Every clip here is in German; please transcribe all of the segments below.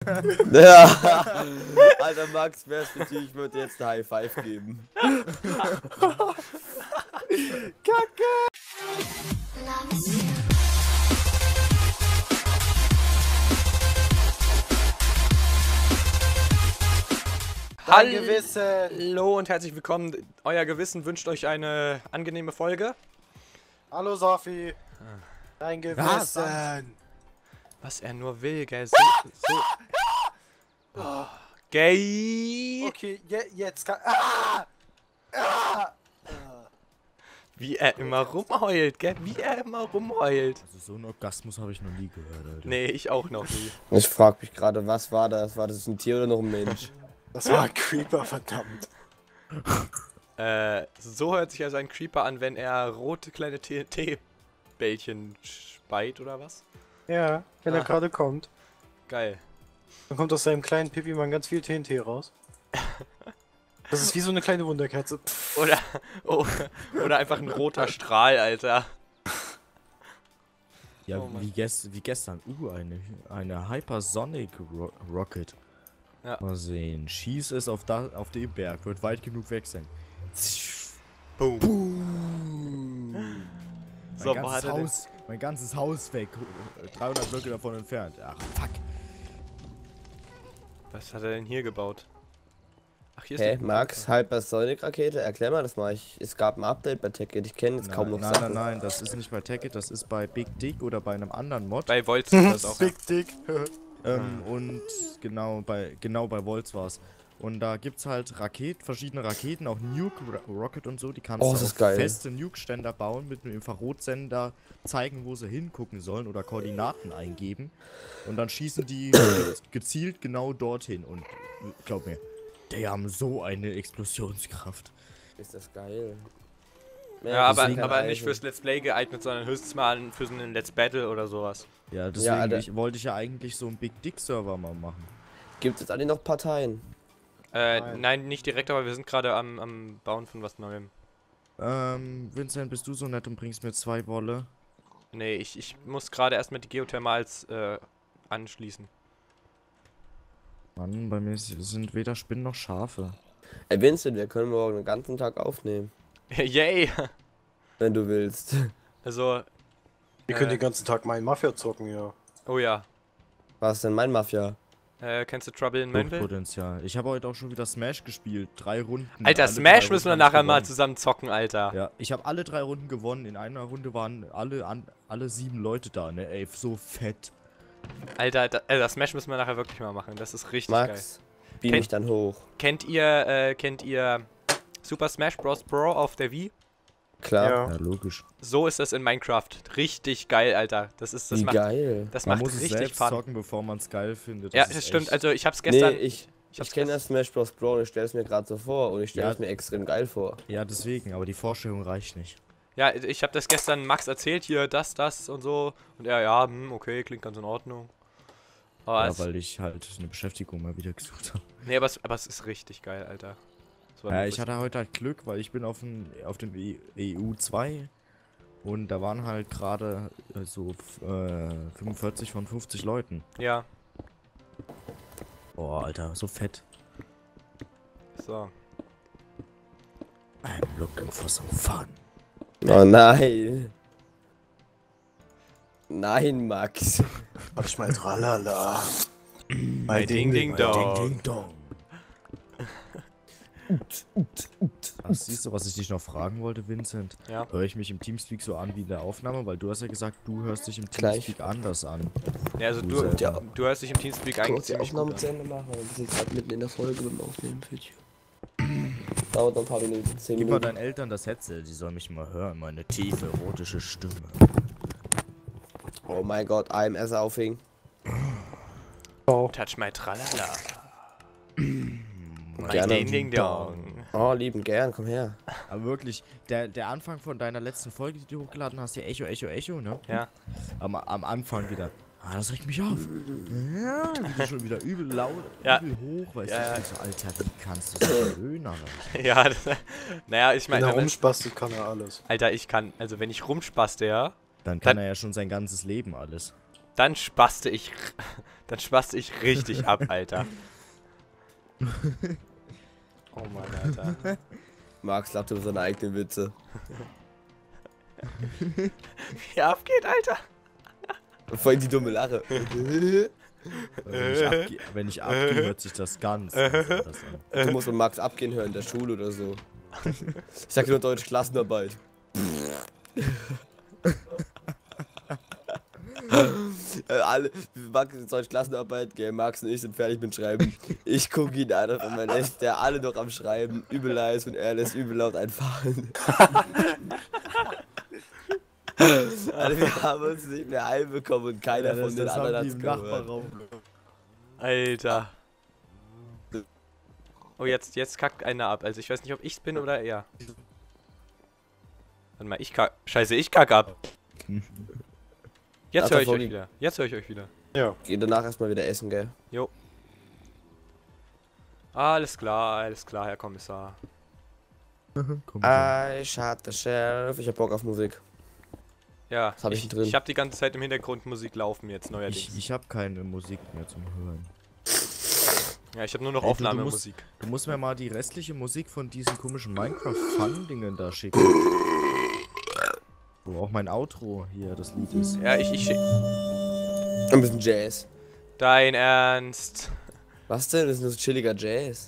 Ja. Alter, Max, wär's mit dir, ich würde jetzt eine High Five geben. Kacke! Hallo und herzlich willkommen. Euer Gewissen wünscht euch eine angenehme Folge. Hallo Sophie. Dein Gewissen. Was er nur will, gell? So gay. Okay, jetzt kann... Wie er immer rumheult, gell? Wie er immer rumheult. Also so einen Orgasmus habe ich noch nie gehört, Alter. Nee, ich auch noch nie. Ich frag mich gerade, was war das? War das ein Tier oder noch ein Mensch? Das war ein Creeper, verdammt. So hört sich also ein Creeper an, wenn er rote kleine Teebällchen speit, oder was? Ja, wenn er gerade kommt. Geil. Dann kommt aus seinem kleinen Pipi mal ganz viel TNT raus. Das ist wie so eine kleine Wunderkerze. Oder einfach ein roter Strahl, Alter. Ja, Oh Mann. wie gestern. Eine Hypersonic Rocket. Ja. Mal sehen. Schieß es auf den Berg. Wird weit genug weg sein. Boom. So, wo hat er denn? Mein ganzes Haus weg. 300 Blöcke davon entfernt. Ach, fuck. Was hat er denn hier gebaut? Ach, hier ist Hä, die- Max, Hypersonic-Rakete? Erklär mal das mal. Es gab ein Update bei TechIt. Ich kenne jetzt kaum noch Sachen. Nein, das ist nicht bei Tekkit, das ist bei Big Dick oder bei einem anderen Mod. Bei Volts ist das auch. Big Dick. Und genau bei Volts war's. Und da gibt's halt verschiedene Raketen, auch Nuke, Rocket und so, die kannst Oh, du das ist auf geil. feste Nuke-Ständer bauen, mit einem Infrarotsender zeigen, wo sie hingucken sollen oder Koordinaten eingeben. Und dann schießen die gezielt genau dorthin. Und glaub mir, die haben so eine Explosionskraft. Ist das geil. Ja, aber deswegen nicht Eisen. fürs Let's Play geeignet, sondern höchstens mal für so einen Let's Battle oder sowas. Ja, deswegen Alter. wollte ich ja eigentlich so einen Big Dick-Server mal machen. Gibt es jetzt alle noch Parteien? Nein, nicht direkt, aber wir sind gerade am Bauen von was Neuem. Vincent, bist du so nett und bringst mir 2 Wolle? Nee, ich muss gerade erstmal die Geothermals anschließen. Mann, bei mir sind weder Spinnen noch Schafe. Ey, Vincent, wir können morgen den ganzen Tag aufnehmen. Yay! Wenn du willst. Also, Wir können den ganzen Tag meinen Mafia zocken, ja. oh ja. Was ist denn mein Mafia? Kennst du Trouble in Manville? Potenzial. Ich habe heute auch schon wieder Smash gespielt. 3 Runden. Alter, Alle Smash 3 müssen wir Runden nachher hab ich mal gewonnen. zusammen zocken, Alter. Ja, ich habe alle 3 Runden gewonnen. In einer Runde waren alle 7 Leute da, ne? Ey, so fett. Alter, das Smash müssen wir nachher wirklich mal machen. Das ist richtig geil. Max, beam mich dann hoch. Kennt ihr Super Smash Bros. Pro auf der Wii? Klar. Ja, logisch. So ist das in Minecraft. Richtig geil, Alter. Das Wie geil. Das Man macht muss es richtig selbst Fun. zocken, bevor man es geil findet. Ja, ist das stimmt. echt- Also ich hab's gestern. Nee, ich hab's kenne gestern- das Smash Bros. Pro und ich stelle es mir gerade so vor. Und ich stelle Ja. es mir extrem geil vor. Ja, deswegen, aber die Vorstellung reicht nicht. Ja, ich habe das gestern Max erzählt, hier das und so. Und er, ja, okay, klingt ganz in Ordnung. Aber Ja, weil ich halt eine Beschäftigung mal wieder gesucht habe. nee, aber es ist richtig geil, Alter. Das war Ja, nur ich hatte heute halt Glück, weil ich bin auf dem EU2 und da waren halt gerade so 45 von 50 Leuten. ja, Boah, Alter, so fett. so. I'm looking for some fun. Oh nein. Nein, Max. Hab ich mal Tralala. Bei Ding Ding Dong. Ding, ding, dong. Ach, siehst du, was ich dich noch fragen wollte, Vincent? Ja. Höre ich mich im Teamspeak so an wie in der Aufnahme? Weil du hast ja gesagt, du hörst dich im Gleich. Teamspeak anders an. Ja, also Du selber. du hörst dich im Teamspeak eigentlich Kurz die ziemlich Aufnahme gut zu an. Ende machen. Wir sind gerade mitten in der Folge beim Aufnehmen für dich. Dauert noch ein paar Minuten. 10 Gib mal Minuten. deinen Eltern das Headset, die sollen mich mal hören, meine tiefe erotische Stimme. Oh mein Gott, AMS aufhing. Oh. Touch my Tralala. Bei Gerne. Ding Ding Dong. Oh, lieben gern, komm her. Aber wirklich, der Anfang von deiner letzten Folge, die du hochgeladen hast, ja Echo, Echo, Echo, ne? Ja. Am Anfang wieder. Ah, das regt mich auf. Ja, wieder schon wieder übel laut, Ja. übel hoch, weißt Ja, du? ja. Ich so, Alter, wie kannst du so schön, aber. Ja, naja, ich Wenn meine, er rumspastet, kann er alles. Alter, also wenn ich rumspaste, ja, Dann kann er ja schon sein ganzes Leben alles. dann spaste ich Dann spaß ich richtig ab, Alter. Oh Mann, Alter. Max lacht über seine eigenen Witze. Wie abgeht, Alter? Vor allem die dumme Lache. Wenn ich abgehe, hört sich das ganz anders an. Du musst mit Max abgehen hören in der Schule oder so. Ich sag nur deutsche Klassenarbeit. Alle, Max ist deutsche Klassenarbeit, gell, Max und ich sind fertig mit Schreiben. Ich gucke ihn an und man lässt der alle noch am Schreiben, übel leise und er lässt übel laut einfahren. Also wir haben uns nicht mehr heimbekommen und keiner von den anderen hat's gehört. Alter. Oh, jetzt kackt einer ab. Also ich weiß nicht, ob ich's bin oder er. Warte mal, Scheiße, ich kack ab. Jetzt höre ich euch wieder. Jetzt höre ich euch wieder. Ja. Geh danach erstmal wieder essen, gell? Jo. Alles klar, Herr Kommissar. Ich hatte Sheriff. Ich hab Bock auf Musik. Ja, Was hab ich drin? Ich habe die ganze Zeit im Hintergrund Musik laufen jetzt neuerdings. Ich habe keine Musik mehr zum Hören. Ja, ich habe nur noch Ey, Aufnahmemusik. Du musst mir mal die restliche Musik von diesen komischen Minecraft-Fun-Dingen da schicken. Wo auch mein Outro hier das Lied ist. Ja, ich schick. Ein bisschen Jazz. Dein Ernst? Was denn? Das ist nur so chilliger Jazz.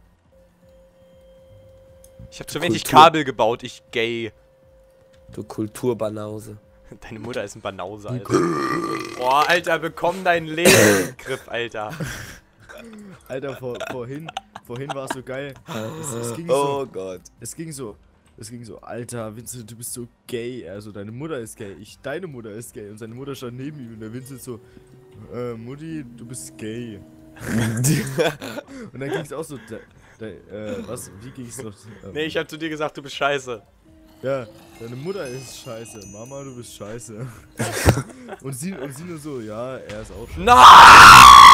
Ich habe zu wenig Kultur. Kabel gebaut, ich gay. Du Kulturbanause. Deine Mutter ist ein Banause, Alter. Boah, Alter, bekomm deinen Leben in den Griff, Alter. Alter, vorhin war es so geil. Es ging Oh so, Gott. es ging so, Alter, Vincent, du bist so gay. Also deine Mutter ist gay, deine Mutter ist gay. Und seine Mutter stand neben ihm und der Vincent so, Mutti, du bist gay. Und dann ging es auch so, was, wie ging's noch? Nee, ich hab zu dir gesagt, du bist scheiße. Ja, deine Mutter ist scheiße, Mama, du bist scheiße. und sie nur so, ja, er ist auch scheiße. Nein!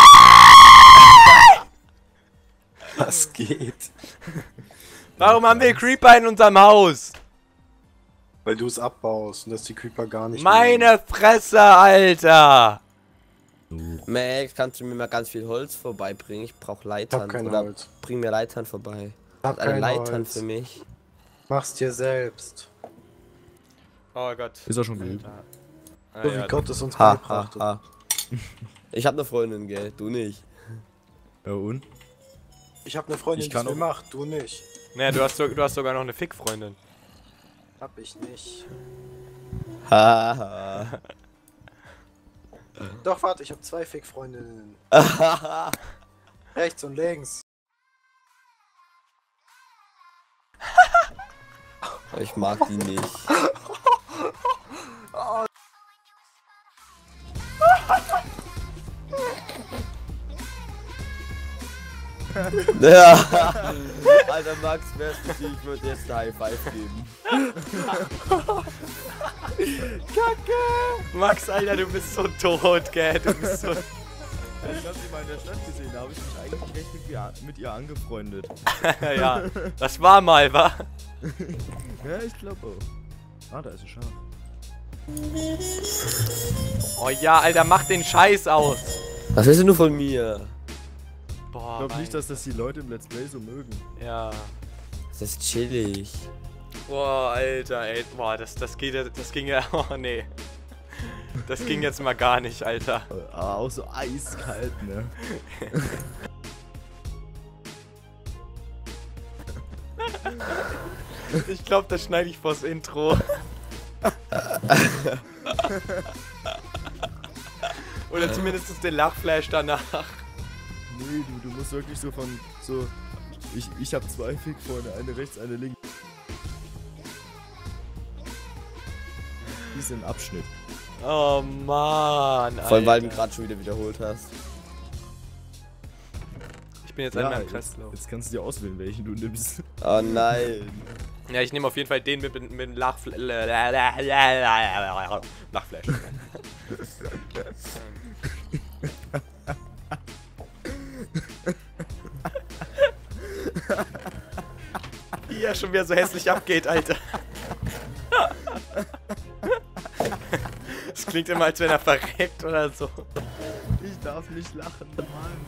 Was geht? Warum haben wir Creeper in unserem Haus? Weil du es abbaust und dass die Creeper gar nicht. Meine Fresse, Alter! Max, kannst du mir mal ganz viel Holz vorbeibringen? Ich brauche Leitern. hab kein Oder Holz. bring mir Leitern vorbei. Hab Eine kein Leitern Holz. für mich. Mach's dir selbst. Oh Gott. Ist er schon geübt? Ah, So ja, wie Gott es uns Ha, beigebracht ha, hat. ha. Ich hab eine Freundin, gell? Du nicht. Ja, und? Ich hab eine Freundin, Ich die kann es auch- macht, du nicht. naja, du hast sogar noch eine Fick-Freundin. Hab ich nicht. Haha. Doch, warte, ich hab 2 Fick-Freundinnen. Rechts und links. Ich mag die nicht. Ja. Alter Max, wärst du hier, ich würde jetzt eine High Five geben. Max, Alter, du bist so tot, gell? Du bist so... Ich hab sie mal in der Stadt gesehen, da habe ich mich eigentlich recht mit ihr angefreundet. ja, das war mal, wa? Ja, ich glaube auch. Ah, da ist ein Schaf. Oh ja, Alter, mach den Scheiß aus. Was willst du von mir? Ich Boah, glaube nicht, dass das die Leute im Let's Play so mögen. Ja. Das ist chillig. Boah, Alter, ey. Boah, das ging ja... Oh, nee. Das ging jetzt mal gar nicht, Alter. Aber auch so eiskalt, ne? Ich glaube, das schneide ich vors Intro. Oder zumindest den Lachflash danach. Nee, du musst wirklich so von so. Ich hab 2 Fick-Freunde, eine rechts, eine links. Diesen Abschnitt. Oh Mann, Vor allem, weil du Alter. gerade schon wieder wiederholt hast. Ich bin jetzt Ja, einmal im jetzt Kreislauf. kannst du dir auswählen, welchen du nimmst. Oh nein. Ja, ich nehme auf jeden Fall den mit Lachflash. Wie er schon wieder so hässlich abgeht, Alter. Das klingt immer, als wenn er verreckt oder so. Ich darf nicht lachen, Mann.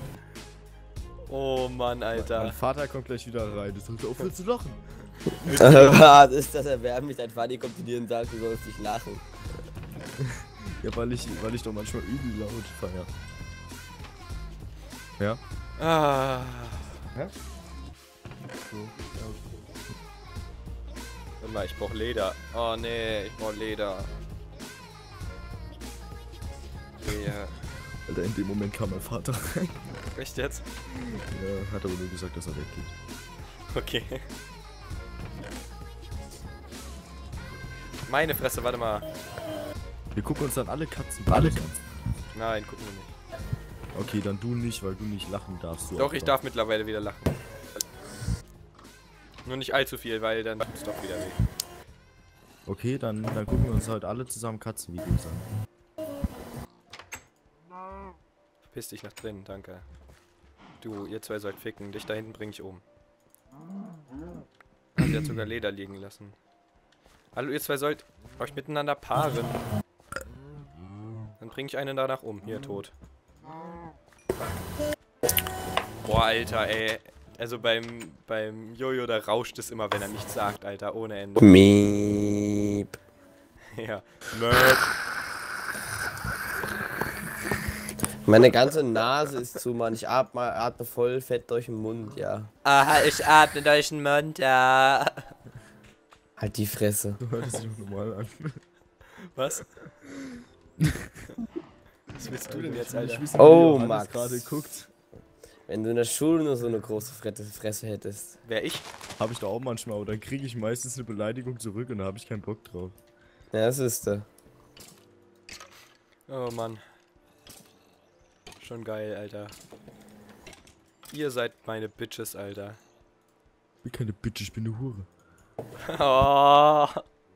Oh Mann, Mein Alter. Vater kommt gleich wieder rein. Das sagt, aufhören zu lachen. Was ist das? Erwärmt mich, dein Vati kommt zu dir und sagt, du sollst nicht lachen. Ja, weil ich doch manchmal übel laut feier. Ja? Ah. Hä? Warte mal, ich brauch Leder. Oh nee, ich brauch Leder. Ja. Alter, in dem Moment kam mein Vater rein. Echt jetzt? Ja, hat aber nur gesagt, dass er weggeht. Okay. Meine Fresse, warte mal. Wir gucken uns dann alle Katzen an. Nein, gucken wir nicht. Okay, dann du nicht, weil du nicht lachen darfst. Du Doch, Opfer. ich darf mittlerweile wieder lachen. Nur nicht allzu viel, weil dann tut's doch wieder weh. Okay, dann gucken wir uns halt alle zusammen Katzenvideos an. Verpiss dich nach drinnen, danke. Du, ihr zwei sollt ficken. Dich da hinten bring ich um. Ah, sie hat sogar Leder liegen lassen. Hallo, ihr zwei sollt euch miteinander paaren. Dann bring ich einen danach um. Hier, tot. Boah, Alter, ey. Also beim Jojo, da rauscht es immer, wenn er nichts sagt, Alter. Ohne Ende. Miep. Ja. Nerd. Meine ganze Nase ist zu, Mann. Ich atme voll fett durch den Mund, ja. Aha, ich atme durch den Mund, ja. Halt die Fresse. Du hörst dich normal an. Was? Was willst du denn jetzt, Alter? Oh, Max. Max. gerade guckt. Wenn du in der Schule nur so eine große Fresse hättest. Wer ich? Habe ich da auch manchmal, aber dann kriege ich meistens eine Beleidigung zurück und da habe ich keinen Bock drauf. Ja, das ist der. Oh Mann. Schon geil, Alter. Ihr seid meine Bitches, Alter. Ich bin keine Bitch, ich bin eine Hure. Oh.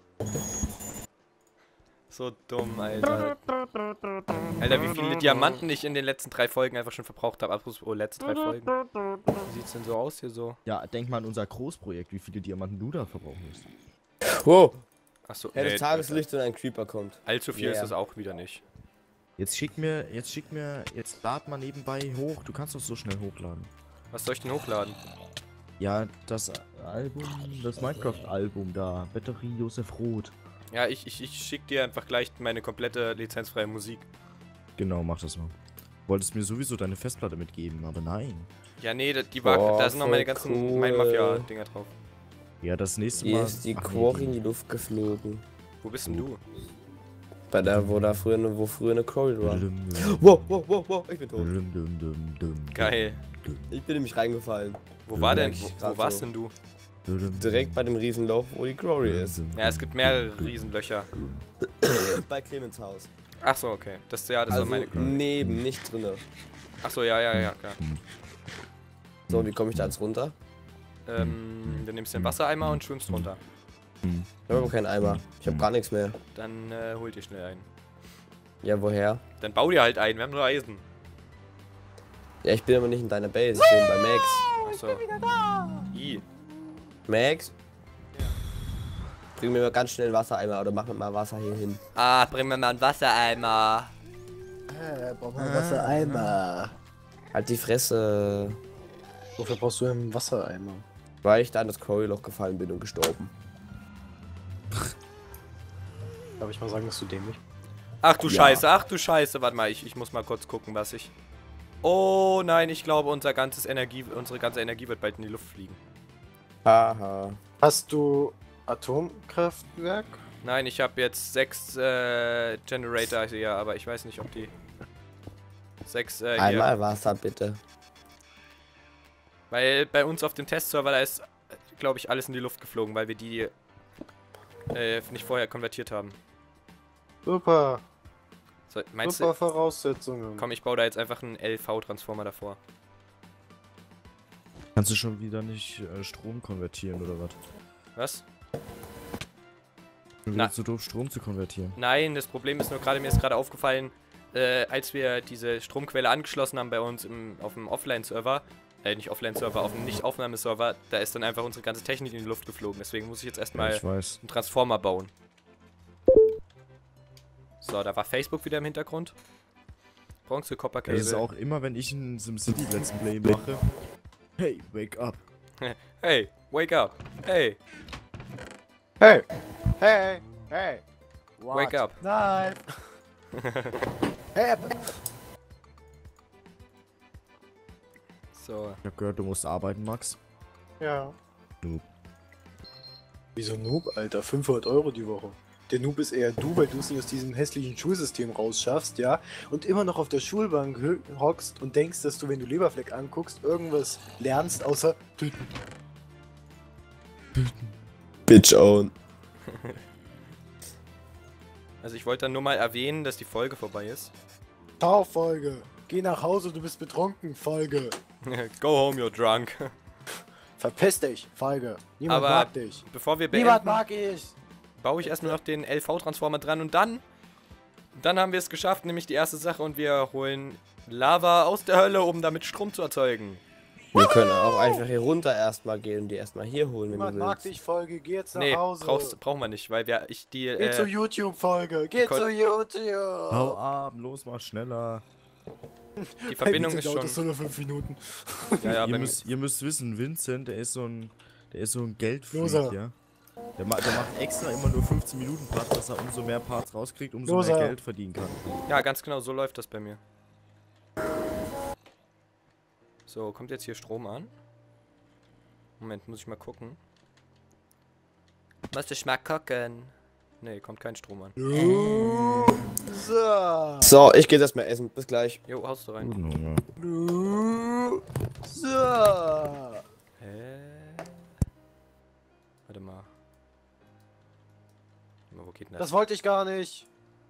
So dumm, Alter. Alter, wie viele Diamanten ich in den letzten 3 Folgen einfach schon verbraucht habe. Apropos letzte 3 Folgen. Wie sieht's denn so aus hier so? Ja, denk mal an unser Großprojekt, wie viele Diamanten du da verbrauchen musst. Wow. Achso, Helles Tageslicht und ein Creeper kommt. allzu viel ist Yeah. das auch wieder nicht. Jetzt lad mal nebenbei hoch. Du kannst doch so schnell hochladen. Was soll ich denn hochladen? Ja, das Album, das Minecraft-Album da. Batterie Josef Roth. Ja, ich schick dir einfach gleich meine komplette lizenzfreie Musik. Genau, mach das mal. Wolltest mir sowieso deine Festplatte mitgeben, aber nein. Ja, nee, die war, Boah, da sind noch meine voll ganzen cool. Mine-Mafia-Dinger drauf. Ja, das nächste Hier Mal. ist die Ach, Quarry nee, in die Luft geflogen. Wo bist denn du? Bei der, wo früher eine Quarry war. Dum, Wow, ich bin tot. dum, dum, dum, dum, Geil. Ich bin nämlich reingefallen. Wo war denn? Ich Wo grad warst so. denn du? dum, Direkt bei dem Riesenloch, wo die Quarry ist. Ja, es gibt mehrere Riesenlöcher. Bei Clemens Haus. Achso, okay. Das war Also meine. neben, nicht drinne. Achso, ja, klar. So, wie komme ich da jetzt runter? Dann nimmst du den Wassereimer und schwimmst runter. Ich habe aber keinen Eimer. Ich habe gar nichts mehr. Dann hol dir schnell einen. Ja, woher? Dann bau dir halt einen, wir haben nur Eisen. Ja, ich bin aber nicht in deiner Base, ich bin bei Max. Achso. I. Max? Bring mir mal ganz schnell einen Wassereimer oder mach mir mal Wasser hier hin. Ah, bring mir mal einen Wassereimer. Brauch mal Wassereimer. Halt die Fresse. Wofür brauchst du einen Wassereimer? Weil ich da in das Quarry-Loch gefallen bin und gestorben. Darf ich mal sagen, dass du dämlich? Ach du Ja. Scheiße, warte mal, ich muss mal kurz gucken, was ich... Oh nein, ich glaube, unsere ganze Energie wird bald in die Luft fliegen. Haha. Hast du Atomkraftwerk? Nein, ich habe jetzt 6 Generator hier, aber ich weiß nicht, ob die... 6 hier. Einmal Wasser, bitte. Weil bei uns auf dem Testserver, da ist, glaube ich, alles in die Luft geflogen, weil wir die nicht vorher konvertiert haben. Super, So, meinst super du? Voraussetzungen. Komm, ich baue da jetzt einfach einen LV-Transformer davor. Kannst du schon wieder nicht Strom konvertieren oder was? Was? Du Na. bist so doof, Strom zu konvertieren. Nein, das Problem ist nur gerade, mir ist gerade aufgefallen, als wir diese Stromquelle angeschlossen haben bei uns auf dem Offline-Server, nicht Offline-Server, auf dem Nicht-Aufnahme-Server, da ist dann einfach unsere ganze Technik in die Luft geflogen. Deswegen muss ich jetzt Ja, erstmal ich weiß. einen Transformer bauen. So, da war Facebook wieder im Hintergrund. Bronze, Copper, Das ist Cable. auch immer, wenn ich ein SimCity Let's Play mache. Hey, wake up. Hey, wake up. Hey, Hey! Hey! Hey! wake up. Nein! Hey! So. Ich hab gehört, du musst arbeiten, Max. Ja. Noob. Wieso Noob, Alter? 500 Euro die Woche. Der Noob ist eher du, weil du es nicht aus diesem hässlichen Schulsystem rausschaffst, ja? Und immer noch auf der Schulbank hockst und denkst, dass du, wenn du Leberfleck anguckst, irgendwas lernst, außer töten. Bitch own. Also ich wollte dann nur mal erwähnen, dass die Folge vorbei ist. Ciao, Folge. Geh nach Hause, du bist betrunken, Folge. Go home, you're drunk. Verpiss dich, Folge. Niemand Aber mag dich. bevor wir Niemand beenden, mag ich. baue ich erstmal noch den LV-Transformer dran und dann haben wir es geschafft, nämlich die erste Sache, und wir holen Lava aus der Hölle, um damit Strom zu erzeugen. Wir können auch einfach hier runter erstmal gehen und die erstmal hier holen, wenn Niemand du mag willst. dich, Folge. Geh jetzt nach Nee, Hause. brauchen wir nicht, weil Geh zu YouTube, Folge. Geh zu YouTube. Hau ab, los, mach schneller. die Verbindung ist dauert schon... das nur noch 5 Minuten. Ja, ja, Ihr müsst wissen, Vincent, der ist so ein Geldfreak, Loser. ja. Der macht extra immer nur 15 Minuten Parts, dass er umso mehr Parts rauskriegt, umso Loser. mehr Geld verdienen kann. ja, ganz genau, so läuft das bei mir. So, kommt jetzt hier Strom an? Moment, muss ich mal gucken. Muss ich mal gucken. Nee, kommt kein Strom an. So. So, ich gehe jetzt erstmal essen. Bis gleich. Jo, haust du rein. Guten Hunger. So. Hä? Warte mal. Wo geht denn das? Das wollte ich gar nicht.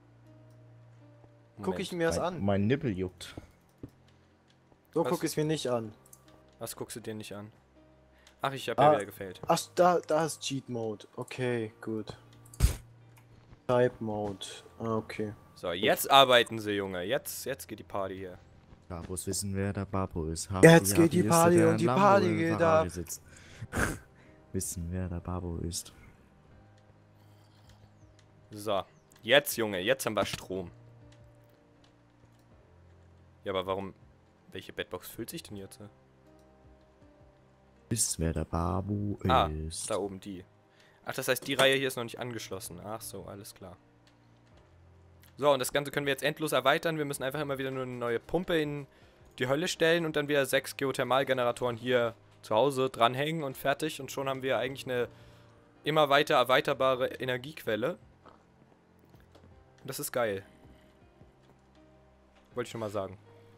Guck Moment. ich mir das an. Mein Nippel juckt. So Was? guck ich es mir nicht an. Was guckst du dir nicht an? Ach, ich hab Ah. ja wieder gefällt. Ach, da ist Cheat Mode. Okay, gut. Type Mode. Ah, okay. So, jetzt arbeiten sie, Junge. Jetzt geht die Party hier. Babos wissen, wer der Babo ist. Jetzt geht die Party und die Party geht ab. Sitzt. Wissen, wer der Babo ist. So, jetzt, Junge, jetzt haben wir Strom. Ja, aber warum... Welche Bedbox füllt sich denn jetzt? Wisst, wer der Babo Ah, ist. da oben die. Ach, das heißt, die Reihe hier ist noch nicht angeschlossen. Ach so, alles klar. So, und das Ganze können wir jetzt endlos erweitern. Wir müssen einfach immer wieder nur eine neue Pumpe in die Hölle stellen und dann wieder 6 Geothermalgeneratoren hier zu Hause dranhängen und fertig. Und schon haben wir eigentlich eine immer weiter erweiterbare Energiequelle. Und das ist geil. Wollte ich schon mal sagen.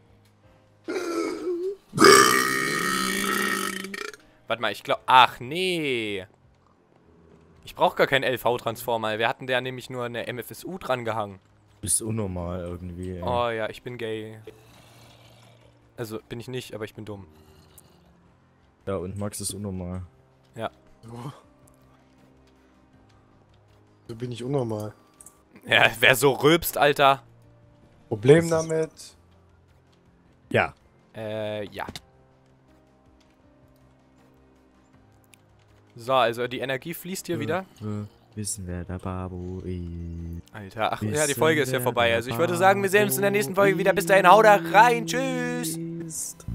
Warte mal, ich glaube... Ach, nee. Ich brauche gar keinen LV-Transformer. Wir hatten da nämlich nur eine MFSU dran gehangen. Ist unnormal irgendwie, ey. Oh ja, ich bin gay. Also, bin ich nicht, aber ich bin dumm. Ja, und Max ist unnormal. Ja. So bin ich unnormal. Ja, wer so rülpst, Alter. Problem Das ist- damit. Ja. Ja. So, also die Energie fließt hier wieder. Wissen, wer der Babo ist. Alter, ach ja, die Wissen, Folge ist ja wer vorbei. der Also ich würde sagen, wir sehen uns in der nächsten Folge wieder. Bis dahin, Babo haut da rein. Tschüss. ist.